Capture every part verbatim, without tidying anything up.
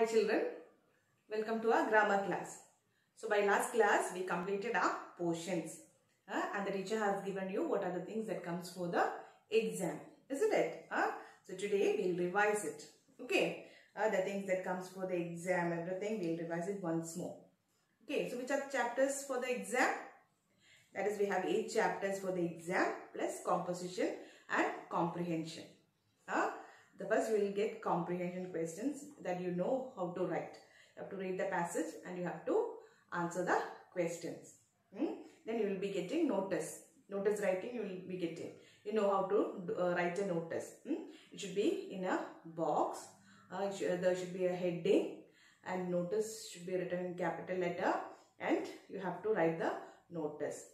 Hi children, welcome to our grammar class. So by last class we completed our portions uh, and the teacher has given you what are the things that comes for the exam, isn't it? Uh? So today we'll revise it. Okay, uh, the things that comes for the exam, everything we'll revise it once more. Okay, so which are the chapters for the exam? That is, we have eight chapters for the exam plus composition and comprehension. Uh, the first we will get comprehension questions that you know how to write. You have to read the passage and you have to answer the questions. Hmm? Then you will be getting notice. Notice writing you will be getting. You know how to uh, write a notice. Hmm? It should be in a box. Uh, it should, there should be a heading and notice should be written in capital letter and you have to write the notice.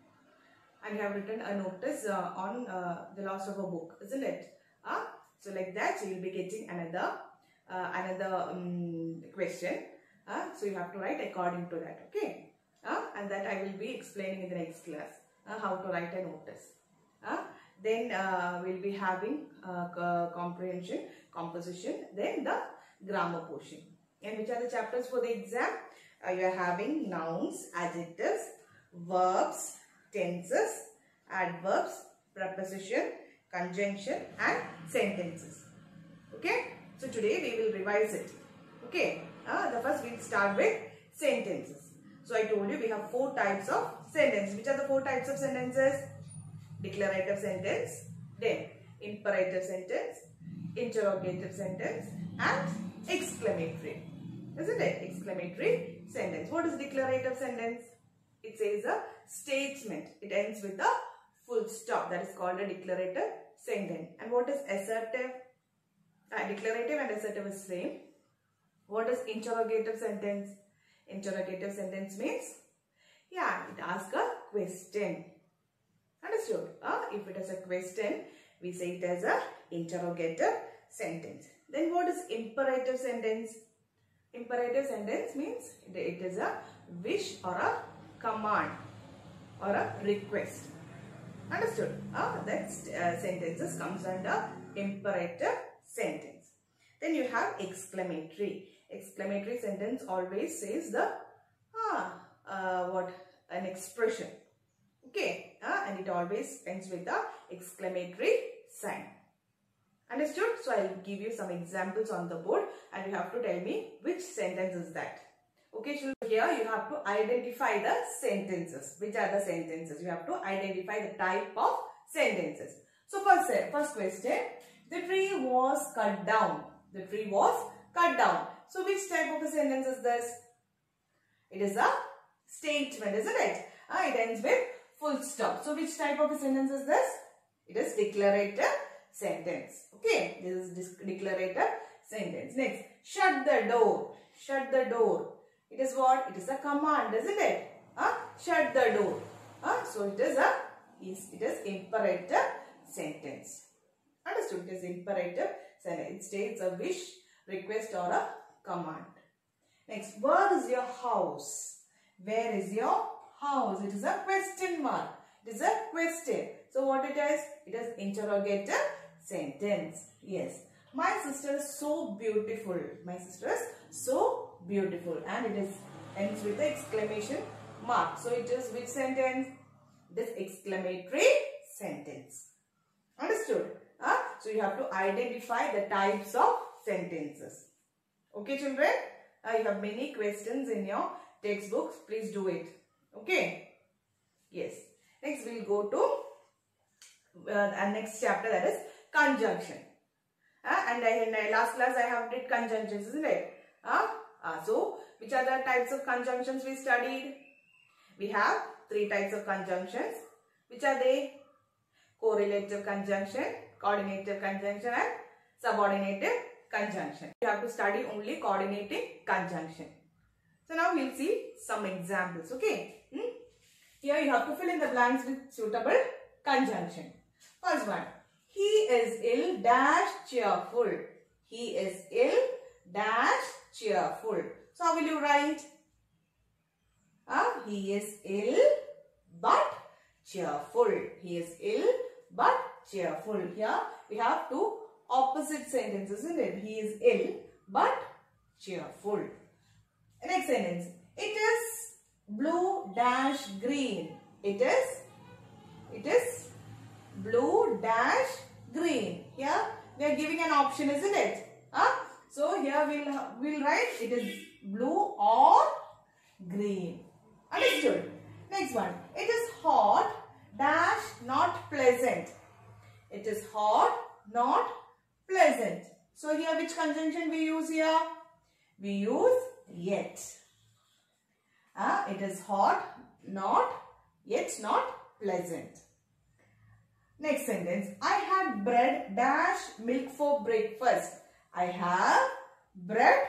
And you have written a notice uh, on uh, the loss of a book, isn't it? Uh, so like that, so you will be getting another uh, another um, question. Uh, so you have to write according to that, okay? Uh, and that I will be explaining in the next class uh, how to write a notice. Uh, then uh, we'll be having uh, comprehension, composition, then the grammar portion. And which are the chapters for the exam? Uh, you are having nouns, adjectives, verbs, tenses, adverbs, preposition, conjunction and sentences. Okay. So today we will revise it. Okay. Uh, the first we will start with sentences. So I told you we have four types of sentences. Which are the four types of sentences? Declarative sentence, then imperative sentence, interrogative sentence and exclamatory. Isn't it? Exclamatory sentence. What is declarative sentence? It says a statement. It ends with a full stop. That is called a declarative sentence. And what is assertive? Uh, declarative and assertive is same. What is interrogative sentence? Interrogative sentence means, yeah, it asks a question. Understood? Uh, if it is a question, we say it as a interrogative sentence. Then what is imperative sentence? Imperative sentence means it is a wish or a command or a request. Understood? Uh, that uh, sentences comes under imperative sentence. Then you have exclamatory. Exclamatory sentence always says the ah, uh, what an expression. Okay, uh, and it always ends with the exclamatory sign. Understood? So I will give you some examples on the board and you have to tell me which sentence is that. Okay, so here you have to identify the sentences. Which are the sentences? You have to identify the type of sentences. So first, first question, the tree was cut down. The tree was cut down. So which type of a sentence is this? It is a statement, isn't it? Uh, it ends with full stop. So which type of a sentence is this? It is declarative sentence. Okay, this is declarative sentence. Next, shut the door. Shut the door. It is what? It is a command, isn't it? Uh, shut the door. Uh, so it is a it is imperative sentence. Understood? It is imperative sentence. It states a wish, request or a command. Next, where is your house? Where is your house? It is a question mark. It is a question. So what it is? It is interrogative sentence. Yes. My sister is so beautiful. My sister is so beautiful. And it is ends with the exclamation mark. So it is which sentence? This exclamatory sentence. Understood? Uh, so you have to identify the types of sentences. Okay children? Uh, you have many questions in your textbooks. Please do it. Okay? Yes. Next we will go to uh, the next chapter, that is conjunction. Uh, and I, in my last class I have did conjunctions, isn't it? Uh, uh, so which are the types of conjunctions we studied? We have three types of conjunctions. Which are they? Correlative conjunction, coordinative conjunction and subordinative conjunction. You have to study only coordinating conjunction. So now we will see some examples. Okay. Hmm? Here you have to fill in the blanks with suitable conjunction. First one. He is ill dash cheerful. He is ill dash cheerful. So how will you write? Uh, he is ill but cheerful. He is ill but cheerful. Here we have two opposite sentences, isn't it? He is ill but cheerful. Next sentence. It is blue dash green. It is, it is blue dash green. Here they are giving an option, isn't it? Huh? So here we'll, we'll write it is blue or green. Understood? Next one. It is hot dash not pleasant. It is hot, not pleasant. So here which conjunction we use here? We use yet. Uh, it is hot, not, yet not pleasant. Next sentence. I had bread dash milk for breakfast. I have bread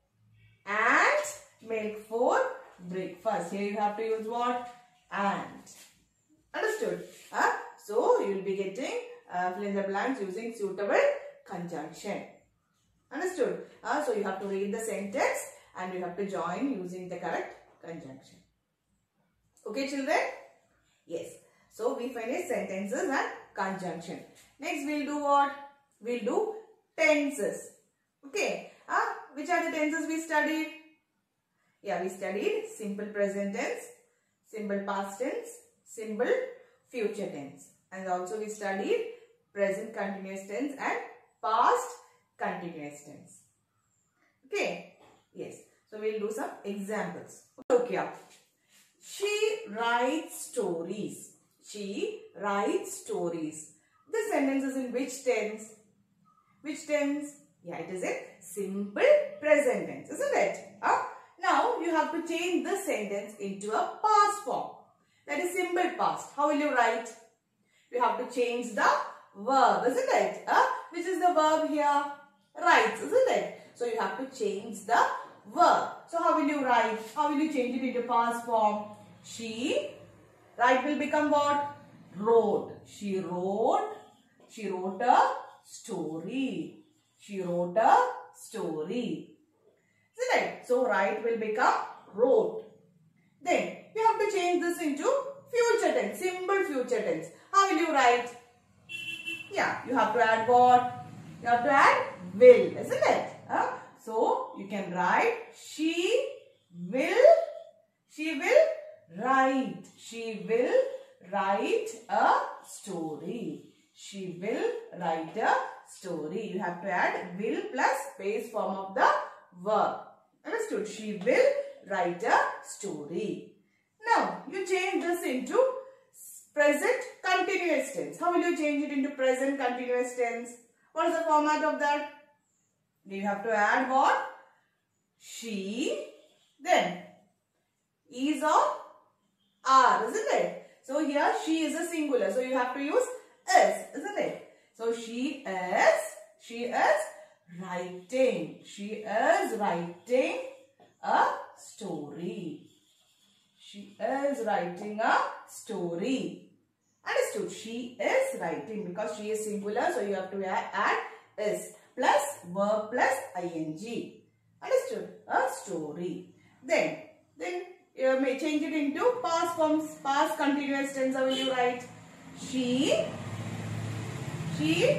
and milk for breakfast. Here you have to use what? And. Understood? Uh, so you will be getting uh, fill in the blanks using suitable conjunction. Understood? Uh, so you have to read the sentence and you have to join using the correct conjunction. Okay, children? Yes. So we finish sentences and conjunction. Next we'll do what? We'll do tenses. Okay. Uh, which are the tenses we studied? Yeah, we studied simple present tense, simple past tense, simple future tense. And also we studied present continuous tense and past continuous tense. Okay. Yes. So we'll do some examples. Okay. She writes stories. She writes stories. This sentence is in which tense? Which tense? Yeah, it is in simple present tense, isn't it? Huh? Now you have to change this sentence into a past form. That is simple past. How will you write? You have to change the verb, isn't it? Huh? Which is the verb here? Writes, isn't it? So you have to change the verb. So how will you write? How will you change it into past form? She, write will become what? Wrote. She wrote. She wrote a story. She wrote a story. Isn't it? So write will become wrote. Then you have to change this into future tense. Simple future tense. How will you write? Yeah, you have to add what? You have to add will, isn't it? Huh? So you can write she will, she will write. She will write a story. She will write a story. You have to add will plus base form of the verb. Understood? She will write a story. Now you change this into present continuous tense. How will you change it into present continuous tense? What is the format of that? You have to add what? She, then is or are, isn't it? So here she is a singular. So you have to use is, isn't it? So she is, she is writing. She is writing a story. She is writing a story. Understood? She is writing because she is singular. So you have to add, add is plus verb plus ing. Understood? A story. Then, then you may change it into past forms, past continuous tense. How will you write? She, she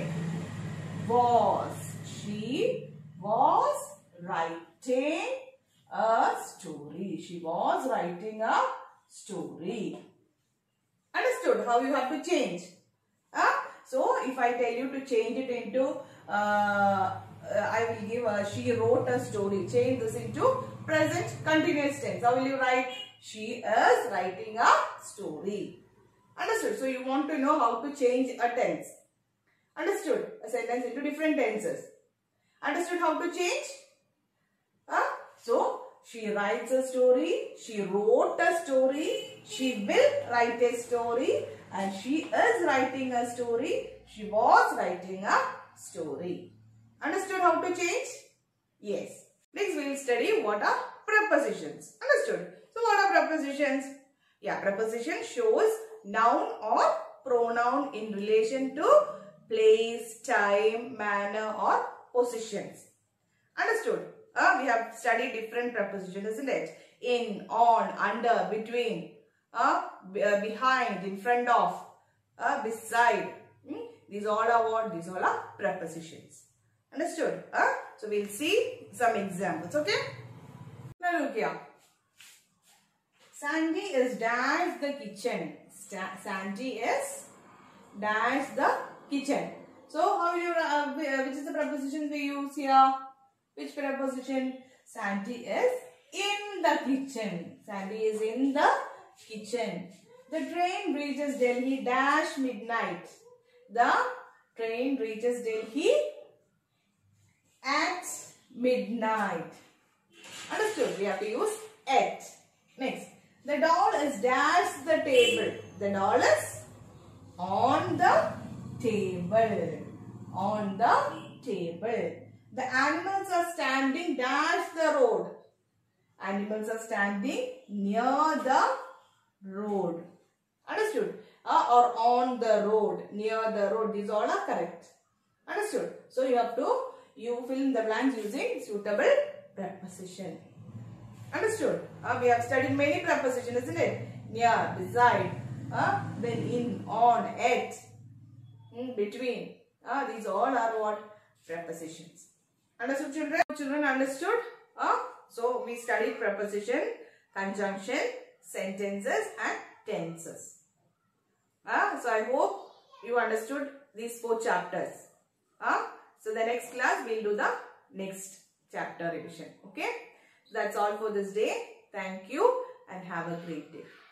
was, she was writing a story. She was writing a story. Understood how you have to change? Huh? So, if I tell you to change it into, uh, I will give a, she wrote a story. Change this into present continuous tense. How will you write? She is writing a story. Understood? So, you want to know how to change a tense. Understood? A sentence into different tenses. Understood how to change? Huh? So, she writes a story, she wrote a story, she will write a story, and she is writing a story, she was writing a story. Understood how to change? Yes. Next we will study what are prepositions. Understood? So what are prepositions? Yeah, preposition shows noun or pronoun in relation to place, time, manner or positions. Understood? Uh, we have studied different prepositions, isn't it? In, on, under, between, uh, behind, in front of, uh, beside. Hmm? These all are what? These all are prepositions. Understood? Uh? So we'll see some examples. Okay. Now look here. Sandy is dash the kitchen. Sta Sandy is dash the kitchen. So how you uh, which is the preposition we use here? Which preposition? Sandy is in the kitchen. Sandy is in the kitchen. The train reaches Delhi dash midnight. The train reaches Delhi at midnight. Understood? We have to use at. Next. The doll is dash the table. The doll is on the table. On the table. The animals are standing dash the road. Animals are standing near the road. Understood? Uh, or on the road. Near the road. These all are correct. Understood? So you have to, you fill in the blanks using suitable preposition. Understood? Uh, we have studied many prepositions, isn't it? Near, beside, uh, then in, on, at, in between. Uh, these all are what? Prepositions. Understood, children? Children understood? Uh, so we studied preposition, conjunction, sentences and tenses. Uh, so I hope you understood these four chapters. Uh, so the next class we'll do the next chapter revision. Okay. That's all for this day. Thank you and have a great day.